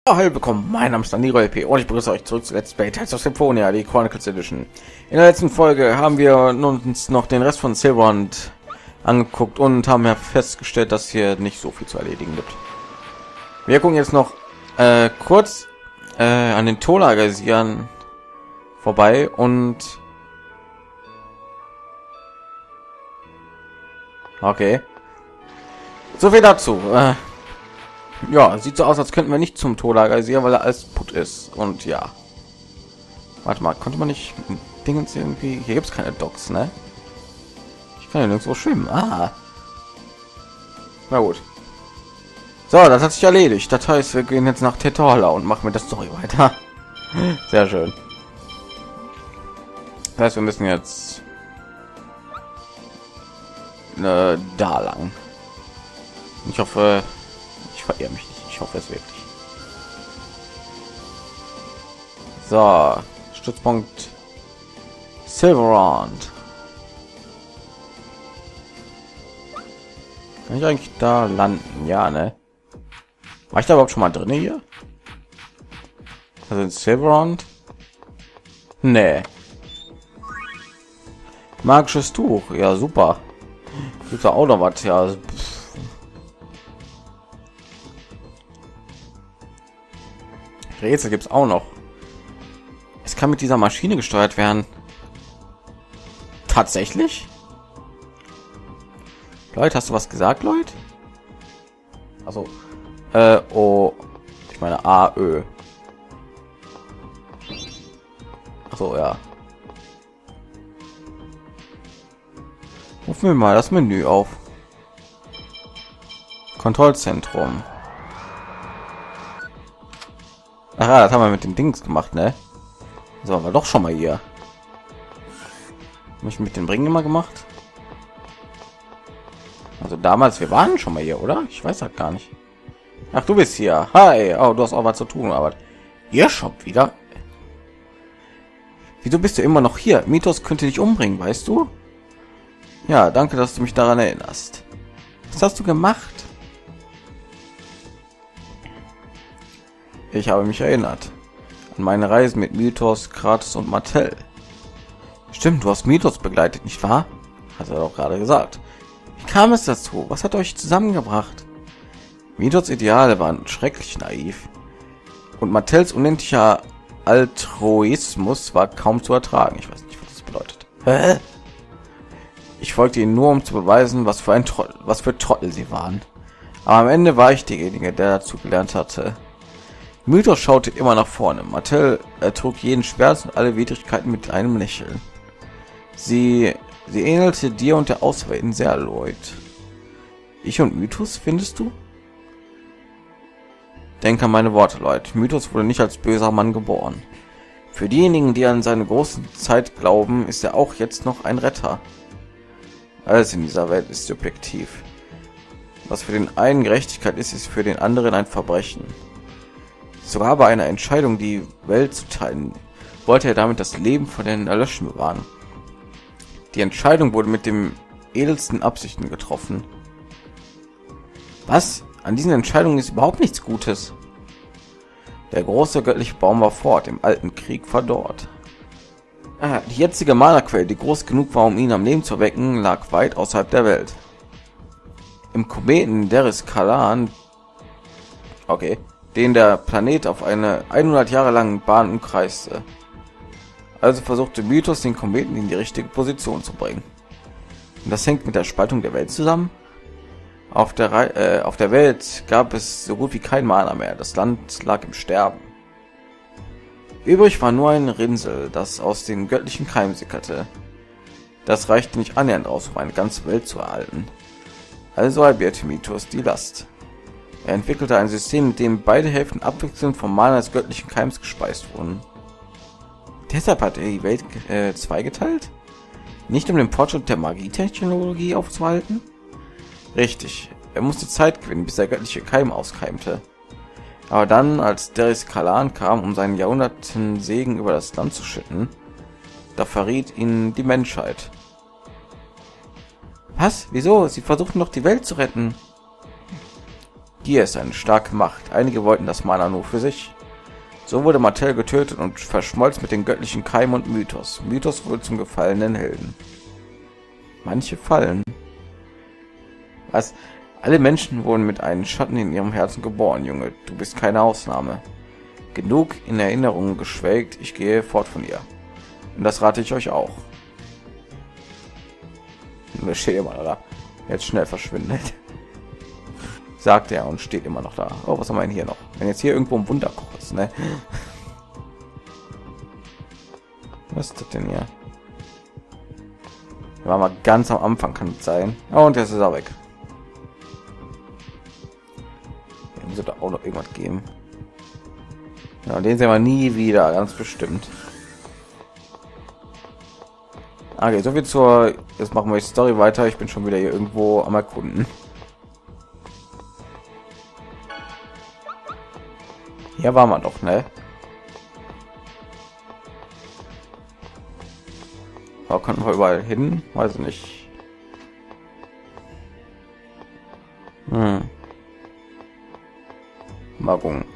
Hallo, willkommen, mein Name ist Daniro LP und ich begrüße euch zurück zu Let's Play Tales of Symphonia, die Chronicles Edition. In der letzten Folge haben wir uns noch den Rest von Silverhand angeguckt und haben ja festgestellt, dass hier nicht so viel zu erledigen gibt. Wir gucken jetzt noch kurz an den Tola-Geysirn vorbei und okay, so viel dazu. Ja, sieht so aus, als könnten wir nicht zum Tola-Geysir, weil er alles putt ist. Und ja. Warte mal, konnte man nicht Dingens irgendwie... Hier gibt es keine Docks, ne? Ich kann ja nirgendwo schwimmen. Ah. Na gut. So, das hat sich erledigt. Das heißt, wir gehen jetzt nach Tetola und machen mit der Story weiter. Sehr schön. Das heißt, wir müssen jetzt... da lang. Ich hoffe... Ich verirre mich nicht. Ich hoffe es wirklich. So, Stützpunkt Silverhand. Kann ich eigentlich da landen? Ja, ne? War ich da überhaupt schon mal drin hier? Also in Silverhand? Nee. Magisches Tuch. Ja, super. Gibt da auch noch was? Ja. Rätsel gibt es auch noch. Es kann mit dieser Maschine gesteuert werden. Tatsächlich? Leute, hast du was gesagt, Leute? Also, oh, ich meine AÖ. Achso, ja. Rufen wir mal das Menü auf. Kontrollzentrum. Ach ja, das haben wir mit den Dings gemacht, ne? So, waren wir doch schon mal hier. Mich mit den Bringen immer gemacht. Also damals, wir waren schon mal hier, oder? Ich weiß halt gar nicht. Ach, du bist hier. Hi. Oh, du hast auch was zu tun, aber ihr Shop wieder. Wieso bist du immer noch hier? Mythos könnte dich umbringen, weißt du? Ja, danke, dass du mich daran erinnerst. Was hast du gemacht? Ich habe mich erinnert an meine Reisen mit Mythos, Kratos und Mattel. Stimmt, du hast Mythos begleitet, nicht wahr? Hat er doch gerade gesagt. Wie kam es dazu? Was hat euch zusammengebracht? Mythos Ideale waren schrecklich naiv und Mattels unendlicher Altruismus war kaum zu ertragen. Ich weiß nicht, was das bedeutet. Hä? Ich folgte ihnen nur, um zu beweisen, was für Trottel sie waren. Aber am Ende war ich derjenige, der dazu gelernt hatte. Mythos schaute immer nach vorne. Mattel ertrug jeden Schmerz und alle Widrigkeiten mit einem Lächeln. Sie ähnelte dir und der Auserwählten sehr, Lloyd. Ich und Mythos, findest du? Denk an meine Worte, Lloyd. Mythos wurde nicht als böser Mann geboren. Für diejenigen, die an seine große Zeit glauben, ist er auch jetzt noch ein Retter. Alles in dieser Welt ist subjektiv. Was für den einen Gerechtigkeit ist, ist für den anderen ein Verbrechen. Sogar bei einer Entscheidung, die Welt zu teilen, wollte er damit das Leben von den Erlöschen bewahren. Die Entscheidung wurde mit den edelsten Absichten getroffen. Was? An diesen Entscheidungen ist überhaupt nichts Gutes. Der große göttliche Baum war fort, im alten Krieg verdorrt. Die jetzige Mana-Quelle, die groß genug war, um ihn am Leben zu erwecken, lag weit außerhalb der Welt. Im Kometen Deris Kalan, okay, den der Planet auf eine 100 Jahre lange Bahn umkreiste. Also versuchte Mythos, den Kometen in die richtige Position zu bringen. Und das hängt mit der Spaltung der Welt zusammen. Auf der Welt gab es so gut wie kein Mana mehr. Das Land lag im Sterben. Übrig war nur ein Rinsel, das aus den göttlichen Keimen sickerte. Das reichte nicht annähernd aus, um eine ganze Welt zu erhalten. Also halbierte Mythos die Last. Er entwickelte ein System, in dem beide Hälften abwechselnd vom Mana des göttlichen Keims gespeist wurden. Deshalb hat er die Welt zweigeteilt? Nicht um den Fortschritt der Magietechnologie aufzuhalten? Richtig, er musste Zeit gewinnen, bis der göttliche Keim auskeimte. Aber dann, als Deris Kalan kam, um seinen Jahrhunderten Segen über das Land zu schütten, da verriet ihn die Menschheit. Was? Wieso? Sie versuchten doch die Welt zu retten. Gier ist eine starke Macht. Einige wollten das Mana nur für sich. So wurde Mattel getötet und verschmolz mit den göttlichen Keim und Mythos. Mythos wurde zum gefallenen Helden. Manche fallen. Was? Alle Menschen wurden mit einem Schatten in ihrem Herzen geboren, Junge. Du bist keine Ausnahme. Genug in Erinnerungen geschwelgt, ich gehe fort von ihr. Und das rate ich euch auch. Wir stehen immer da. Jetzt schnell verschwindet. Sagt er und steht immer noch da. Oh, was haben wir denn hier noch? Wenn jetzt hier irgendwo ein Wunderkoch ist, ne? Was ist das denn hier? War mal ganz am Anfang, kann es sein. Oh, und jetzt ist er weg. Hier muss da auch noch irgendwas geben. Ja, den sehen wir nie wieder, ganz bestimmt. Okay, so viel zur. Jetzt machen wir die Story weiter. Ich bin schon wieder hier irgendwo am Erkunden. Hier waren wir doch, ne? Aber konnten wir überall hin? Weiß ich nicht. Mal gucken.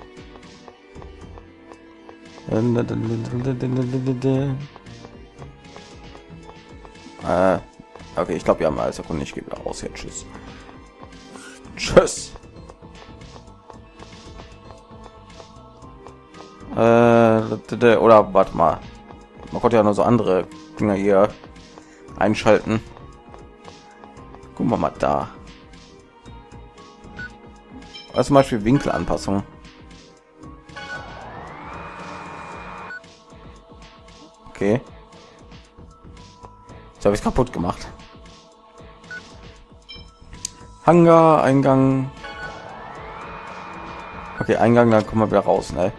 Okay, ich glaube, wir haben alles erkundet. Ich gehe wieder raus hier. Tschüss. Tschüss. Oder warte mal. Man konnte ja nur so andere Dinger hier einschalten. Gucken wir mal da. Also zum Beispiel Winkelanpassung. Okay. Jetzt habe ich kaputt gemacht. Hangar, Eingang. Okay, Eingang, dann kommen wir wieder raus, ne?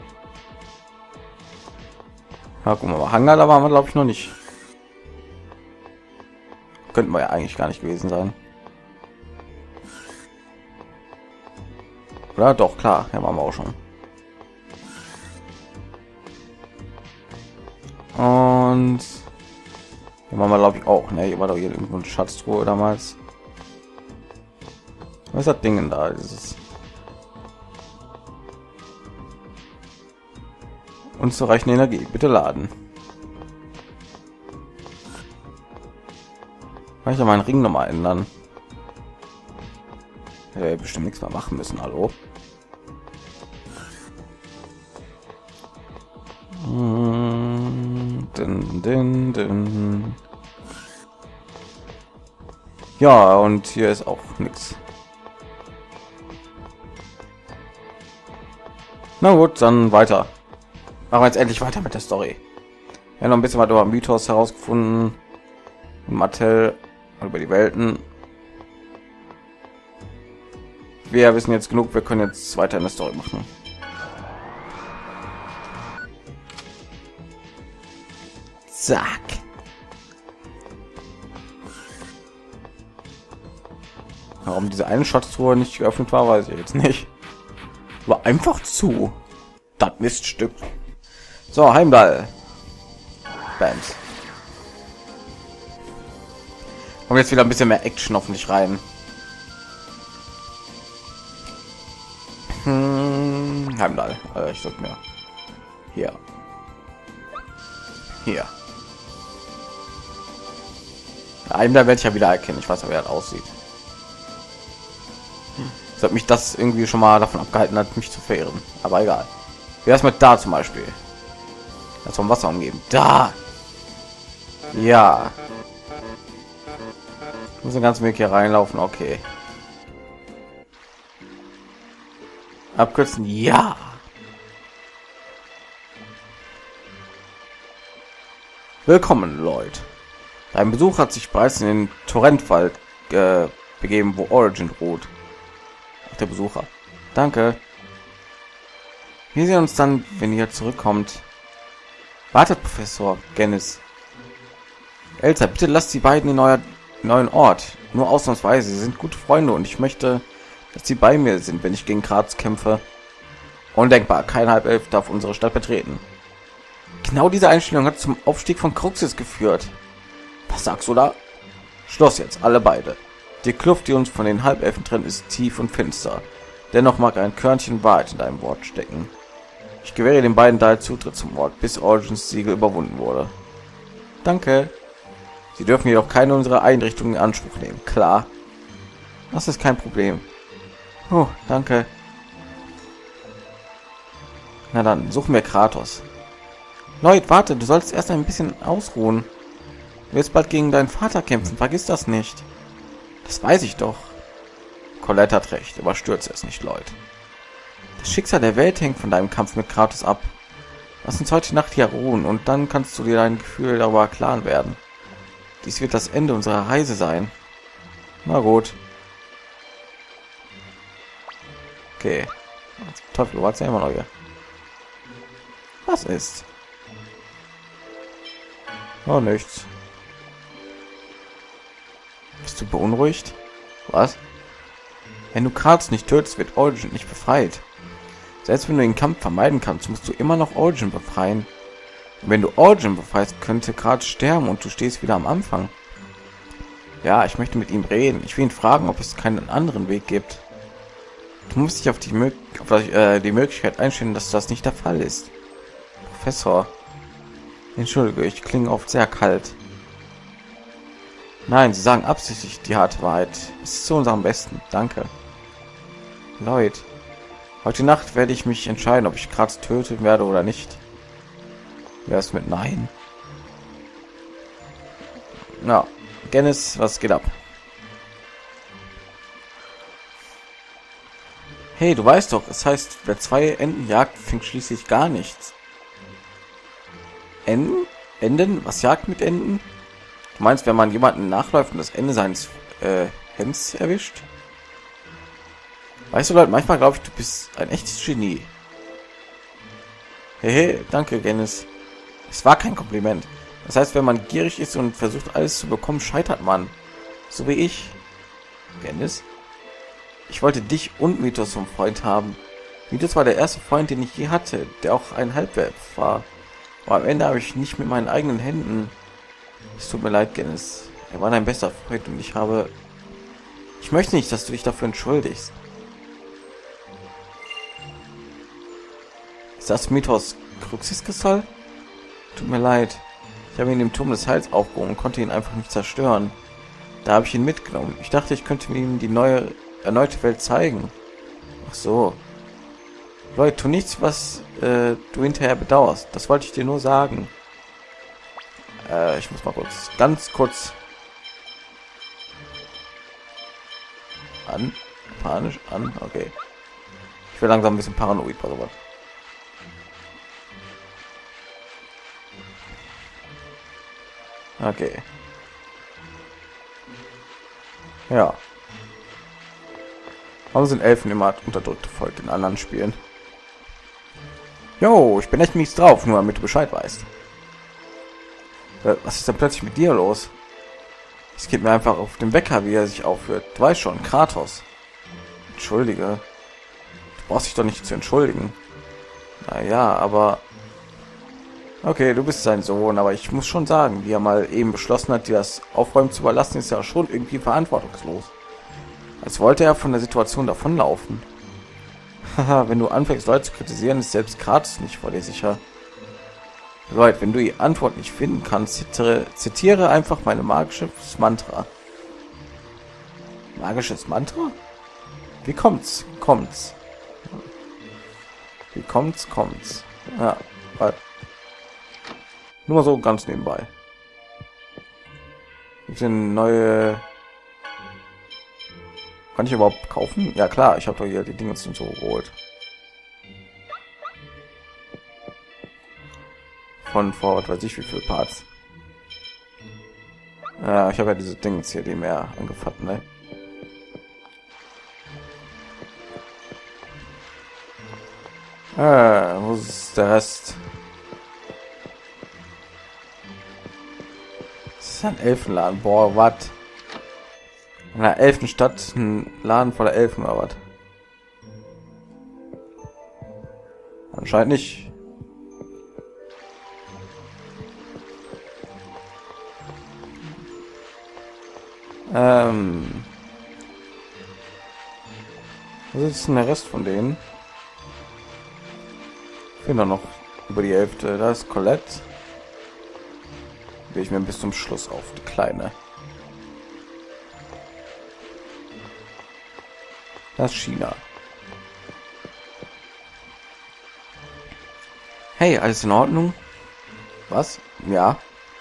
Ja, guck mal, Hangar, da waren wir glaube ich noch nicht. Könnten wir ja eigentlich gar nicht gewesen sein. Oder doch, klar, ja, waren wir auch schon. Und hier waren wir glaube ich auch, ne? Hier war doch hier irgendwo eine Schatztruhe damals. Was ist das Ding denn da? Dieses unzureichende Energie. Bitte laden. Kann ich ja meinen Ring noch mal ändern? Bestimmt nichts mehr machen müssen. Hallo. Ja, und hier ist auch nichts. Na gut, dann weiter. Machen wir jetzt endlich weiter mit der Story. Ja, noch ein bisschen was über Mythos herausgefunden. Mattel über die Welten. Wir wissen jetzt genug, wir können jetzt weiter in der Story machen. Zack. Warum diese eine Schatztruhe nicht geöffnet war, weiß ich jetzt nicht. War einfach zu. Das Miststück. So, Heimdall. Bams. Kommt jetzt wieder ein bisschen mehr Action hoffentlich rein. Heimdall. Ich drück mir. Hier. Hier. Heimdall werde ich ja wieder erkennen. Ich weiß, wie er aussieht. Das hat mich das irgendwie schon mal davon abgehalten hat, mich zu verehren. Aber egal. Wie ist mit da zum Beispiel? Das vom Wasser umgeben. Da. Ja. Ich muss den ganzen Weg hier reinlaufen. Okay. Abkürzen. Ja. Willkommen, Leute. Dein Besuch hat sich bereits in den Torrentwald begeben, wo Origin ruht. Ach, der Besucher. Danke. Wir sehen uns dann, wenn ihr zurückkommt. Wartet, Professor Gennis. Elsa, bitte lasst die beiden in euer neuen Ort. Nur ausnahmsweise. Sie sind gute Freunde und ich möchte, dass sie bei mir sind, wenn ich gegen Graz kämpfe. Undenkbar. Kein Halbelf darf unsere Stadt betreten. Genau diese Einstellung hat zum Aufstieg von Cruxis geführt. Was sagst du da? Schluss jetzt, alle beide. Die Kluft, die uns von den Halbelfen trennt, ist tief und finster. Dennoch mag ein Körnchen Wahrheit in deinem Wort stecken. Ich gewähre den beiden daher Zutritt zum Ort, bis Origins Siegel überwunden wurde. Danke. Sie dürfen jedoch keine unserer Einrichtungen in Anspruch nehmen. Klar. Das ist kein Problem. Oh, danke. Na dann, suchen wir Kratos. Lloyd, warte, du sollst erst ein bisschen ausruhen. Du wirst bald gegen deinen Vater kämpfen, vergiss das nicht. Das weiß ich doch. Colette hat recht, überstürze es nicht, Lloyd. Das Schicksal der Welt hängt von deinem Kampf mit Kratos ab. Lass uns heute Nacht hier ruhen und dann kannst du dir dein Gefühl darüber klar werden. Dies wird das Ende unserer Reise sein. Na gut. Okay. Teufel, du warst ja immer noch hier. Was ist? Oh, nichts. Bist du beunruhigt? Was? Wenn du Kratos nicht tötest, wird Origin nicht befreit. Selbst wenn du den Kampf vermeiden kannst, musst du immer noch Origin befreien. Und wenn du Origin befreist, könnte Kratos sterben und du stehst wieder am Anfang. Ja, ich möchte mit ihm reden. Ich will ihn fragen, ob es keinen anderen Weg gibt. Du musst dich auf die Möglichkeit einstellen, dass das nicht der Fall ist. Professor. Entschuldige, ich klinge oft sehr kalt. Nein, sie sagen absichtlich die harte Wahrheit. Es ist zu unserem Besten. Danke. Lloyd. Heute Nacht werde ich mich entscheiden, ob ich Kratos töten werde oder nicht. Wer ist mit Nein? Na, Gennis, was geht ab? Hey, du weißt doch, es heißt, wer zwei Enten jagt, fängt schließlich gar nichts. Enden? Enden? Was jagt mit Enden? Du meinst, wenn man jemanden nachläuft und das Ende seines Hemds erwischt? Weißt du, Leute, manchmal glaube ich, du bist ein echtes Genie. Hey, danke, Gennis. Es war kein Kompliment. Das heißt, wenn man gierig ist und versucht, alles zu bekommen, scheitert man. So wie ich. Gennis? Ich wollte dich und Mythos zum Freund haben. Mythos war der erste Freund, den ich je hatte, der auch ein Halbwerf war. Aber am Ende habe ich nicht mit meinen eigenen Händen. Es tut mir leid, Gennis. Er war dein bester Freund und ich möchte nicht, dass du dich dafür entschuldigst. Ist das Mythos Cruxis-Kristall? Tut mir leid. Ich habe ihn im Turm des Heils aufgehoben und konnte ihn einfach nicht zerstören. Da habe ich ihn mitgenommen. Ich dachte, ich könnte ihm die erneute Welt zeigen. Ach so. Leute, tu nichts, was du hinterher bedauerst. Das wollte ich dir nur sagen. Ich muss mal ganz kurz panisch an. Okay. Ich will langsam ein bisschen paranoid bei sowas. Okay. Ja. Warum sind Elfen immer unterdrückte Volk in anderen Spielen? Jo, ich bin echt mies drauf, nur damit du Bescheid weißt. Was ist denn plötzlich mit dir los? Es geht mir einfach auf den Wecker, wie er sich aufführt. Du weißt schon, Kratos. Entschuldige. Du brauchst dich doch nicht zu entschuldigen. Naja, aber... Okay, du bist sein Sohn, aber ich muss schon sagen, wie er mal eben beschlossen hat, dir das Aufräumen zu überlassen, ist ja schon irgendwie verantwortungslos. Als wollte er von der Situation davonlaufen. Haha, wenn du anfängst, Leute zu kritisieren, ist selbst Kratos nicht vor dir sicher. Leute, wenn du die Antwort nicht finden kannst, zitiere einfach meine magisches Mantra. Magisches Mantra? Wie kommt's? Wie kommt's? Ja, weil nur mal so ganz nebenbei. Sind neue... Kann ich überhaupt kaufen? Ja klar, ich habe doch hier die Dinge zum so geholt. Von vor, was weiß ich, wie viele Parts. Ja, ich habe ja diese Dinge hier, die mehr angefasst, ne? Wo ist der Rest? Das ist ein Elfenladen. Boah, was? In einer Elfenstadt ein Laden voller Elfen oder was? Anscheinend nicht. Wo Was ist denn der Rest von denen? Ich bin da noch über die Hälfte. Da ist Colette. Will ich mir bis zum Schluss auf, die Kleine. Das ist China. Hey, alles in Ordnung? Was? Ja.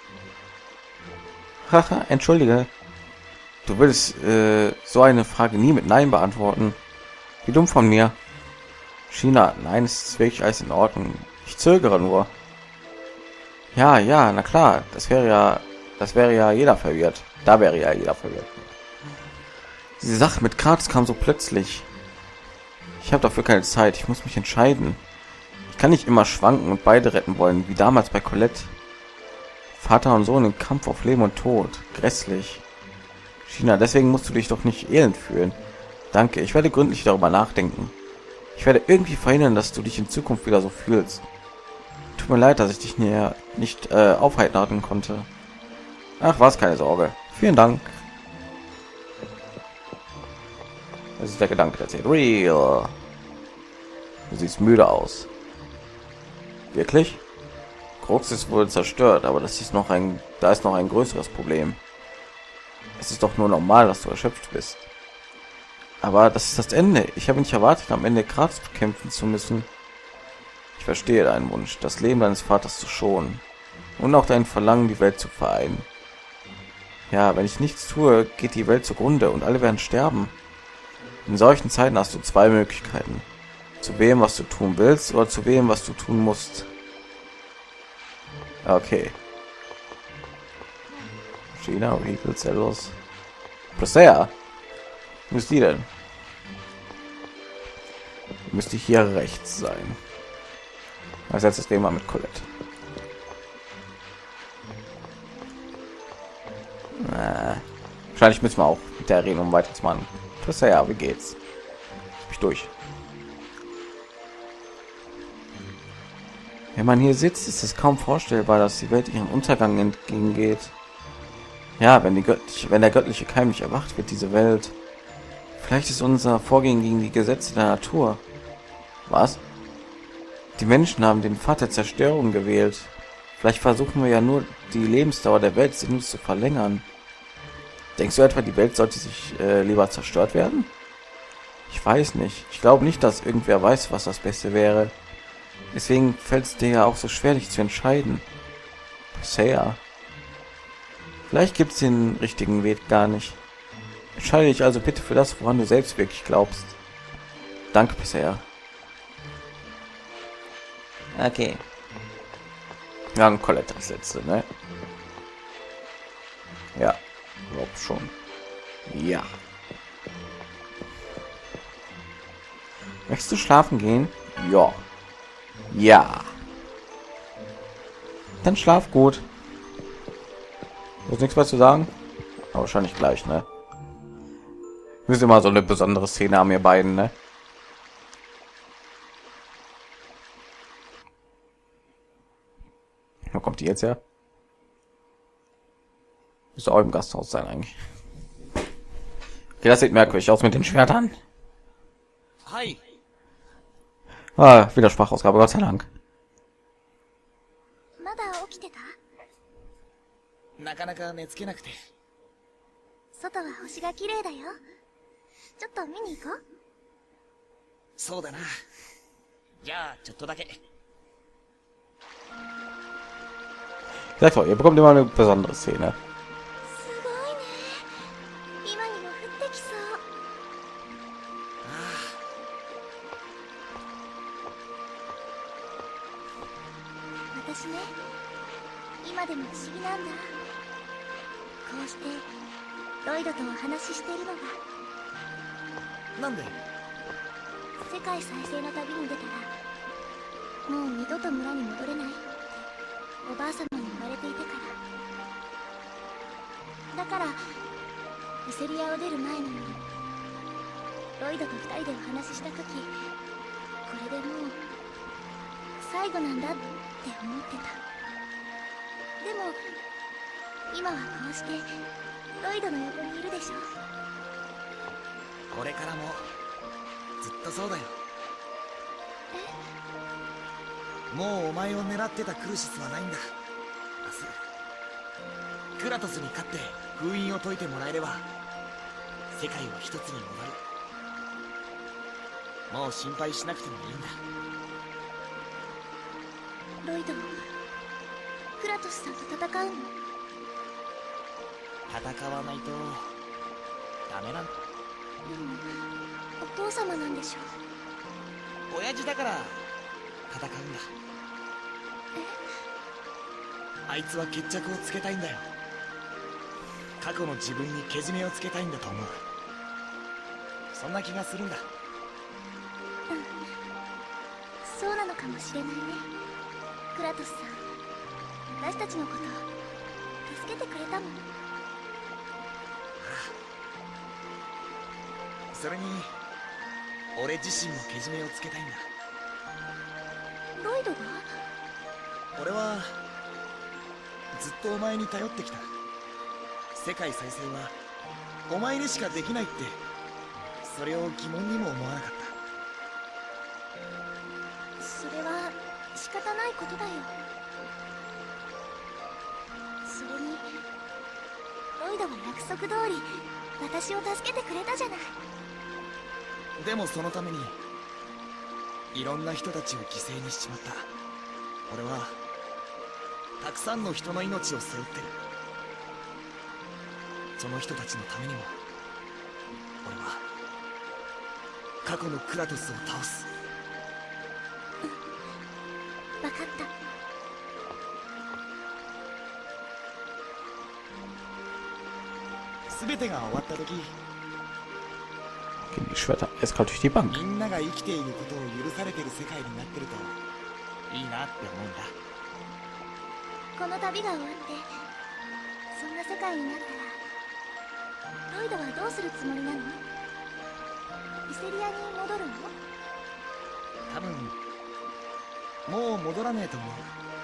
Haha, entschuldige. Du willst so eine Frage nie mit Nein beantworten. Wie dumm von mir. China, nein, es ist wirklich alles in Ordnung. Ich zögere nur. Ja, ja, na klar. Das wäre ja jeder verwirrt. Da wäre ja jeder verwirrt. Diese Sache mit Graz kam so plötzlich. Ich habe dafür keine Zeit. Ich muss mich entscheiden. Ich kann nicht immer schwanken und beide retten wollen, wie damals bei Colette. Vater und Sohn im Kampf auf Leben und Tod. Grässlich. China, deswegen musst du dich doch nicht elend fühlen. Danke, ich werde gründlich darüber nachdenken. Ich werde irgendwie verhindern, dass du dich in Zukunft wieder so fühlst. Tut mir leid, dass ich dich nicht aufheitern konnte. Ach was, keine Sorge. Vielen Dank. Das ist der Gedanke, der zählt. Real. Du siehst müde aus. Wirklich? Krux ist wohl zerstört, aber da ist noch ein größeres Problem. Es ist doch nur normal, dass du erschöpft bist. Aber das ist das Ende. Ich habe nicht erwartet, am Ende Graz kämpfen zu müssen. Ich verstehe deinen Wunsch, das Leben deines Vaters zu schonen. Und auch dein Verlangen, die Welt zu vereinen. Ja, wenn ich nichts tue, geht die Welt zugrunde und alle werden sterben. In solchen Zeiten hast du zwei Möglichkeiten. Zu wem, was du tun willst, oder zu wem, was du tun musst. Okay. China, Riegel, Zellos. Presea. Wo ist die denn? Müsste hier rechts sein. Als letztes Thema mit Colette. Wahrscheinlich müssen wir auch mit der reden, um weiterzumachen. Presea, wie geht's? Ich durch. Wenn man hier sitzt, ist es kaum vorstellbar, dass die Welt ihren Untergang entgegengeht. Ja, wenn der göttliche Keim nicht erwacht wird, diese Welt. Vielleicht ist unser Vorgehen gegen die Gesetze der Natur. Was? Die Menschen haben den Pfad der Zerstörung gewählt. Vielleicht versuchen wir ja nur, die Lebensdauer der Welt sinnlos zu verlängern. Denkst du etwa, die Welt sollte sich lieber zerstört werden? Ich weiß nicht. Ich glaube nicht, dass irgendwer weiß, was das Beste wäre. Deswegen fällt es dir ja auch so schwer, dich zu entscheiden. Sehr. Vielleicht gibt es den richtigen Weg gar nicht. Entscheide dich also bitte für das, woran du selbst wirklich glaubst. Danke bisher. Okay. Ja, und Colette das letzte, ne? Ja, überhaupt schon. Ja. Möchtest du schlafen gehen? Ja. Ja. Dann schlaf gut. Du hast nichts mehr zu sagen? Aber wahrscheinlich gleich, ne? Wir sind immer so eine besondere Szene haben wir beiden, ne? Wo kommt die jetzt her? Müsste auch im Gasthaus sein eigentlich. Okay, das sieht merkwürdig aus mit den Schwertern. Hi. Ah, wieder Sprachausgabe, Gott sei Dank. まだ起きてた？ なかなか寝つけなくて。 外は星が綺麗だよ。ちょっと見に行こう。 そうだな。じゃあちょっとだけ。 Ich sag doch, ihr bekommt immer eine besondere Szene. すごいね。今にも降ってきそう。私ね、今でも不思議なんだ。こうしてロイドとお話ししているのが。 なんで？ 世界再生の旅に出たらもう二度と村に戻れないっておばあ様に言われていたから。だからウセリアを出る前にロイドと二人でお話しした時、これでもう最後なんだって思ってた。でも今はこうしてロイドの横にいるでしょ。 これからもずずっとそうだよ。もうお前を狙ってたクルシスはないんだ。明日クラトスに勝って封印を解いてもらえれば世界は一つに戻る。もう心配しなくてもいいんだ。 ロイド、クラトスさんと戦うの？ 戦わないとダメなんだ。 お父様なんでしょう？ 親父だから戦うんだ。あいつは決着をつけたいんだよ。過去の自分にけじめをつけたいんだと思う。そんな気がするんだ。 そうなのかもしれないね。クラトスさん、私たちのこと助けてくれたもん。 それに俺自身もけじめをつけたいんだ。 ロイドが？ 俺はずっとお前に頼ってきた。世界再生はお前にしかできないって、それを疑問にも思わなかった。 それは仕方ないことだよ。それにロイドは約束通り私を助けてくれたじゃない。 でもそのためにいろんな人たちを犠牲にしちまった。俺はたくさんの人の命を背負ってる。その人たちのためにも俺は過去のクラトスを倒す。 分かった。 全てが終わった時、 Gehen die Schwerter eiskalt durch die Bank. みんなが生きていることを許されてる世界になってるといいなって思うんだ。 この旅が終わってそんな世界になったらロイドはどうするつもりなの？イセリアに戻るの？ 多分もう戻らねえと思う。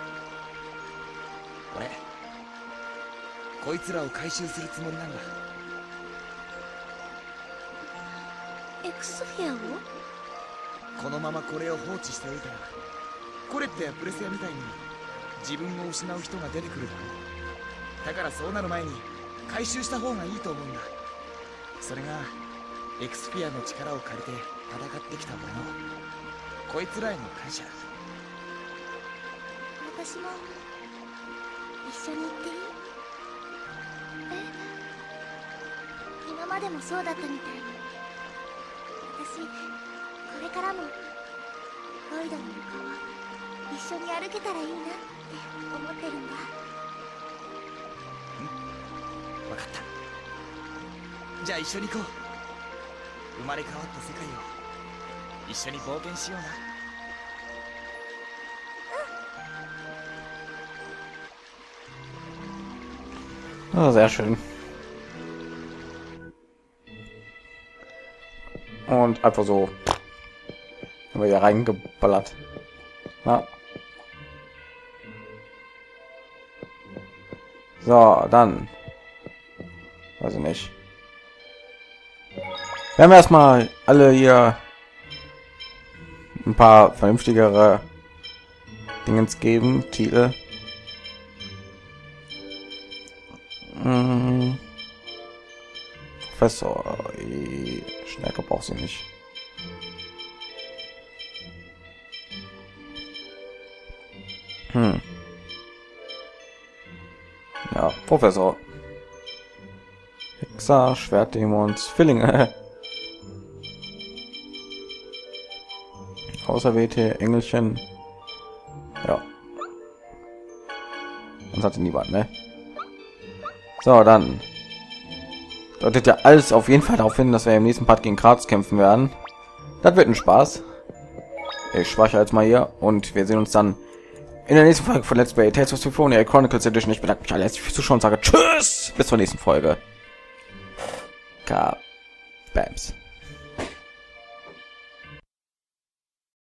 俺こいつらを回収するつもりなんだ。 エクスフィアを？ このままこれを放置しておいたらコレットやプレセアみたいに自分を失う人が出てくるだろう。だからそうなる前に回収した方がいいと思うんだ。それがエクスフィアの力を借りて戦ってきた俺のこいつらへの感謝。 私も一緒に行っていい？今までもそうだったみたいに私これからもロイドの横を一緒に歩けたらいいなって思ってるんだ。 分かった。じゃあ一緒に行こう。生まれ変わった世界を一緒に冒険しような。 Ah, sehr schön. Und einfach so haben wir hier reingeballert. Ja. So, dann weiß ich nicht. Wir haben erstmal alle hier ein paar vernünftigere Dingens geben, Titel. Professor, Stärke braucht sie nicht. Ja, Professor. Hexer, Schwertdämons, Zwillinge. Auserwählte, Engelchen. Ja. Sonst hatte niemand, ne? So, dann deutet ja alles auf jeden Fall darauf hin, dass wir im nächsten Part gegen Kratos kämpfen werden. Das wird ein Spaß. Ich schwache jetzt mal hier und wir sehen uns dann in der nächsten Folge von Let's Play Tales of Symphonia Chronicles Edition. Ich bedanke mich alle herzlich fürs Zuschauen und sage Tschüss, bis zur nächsten Folge. Bams.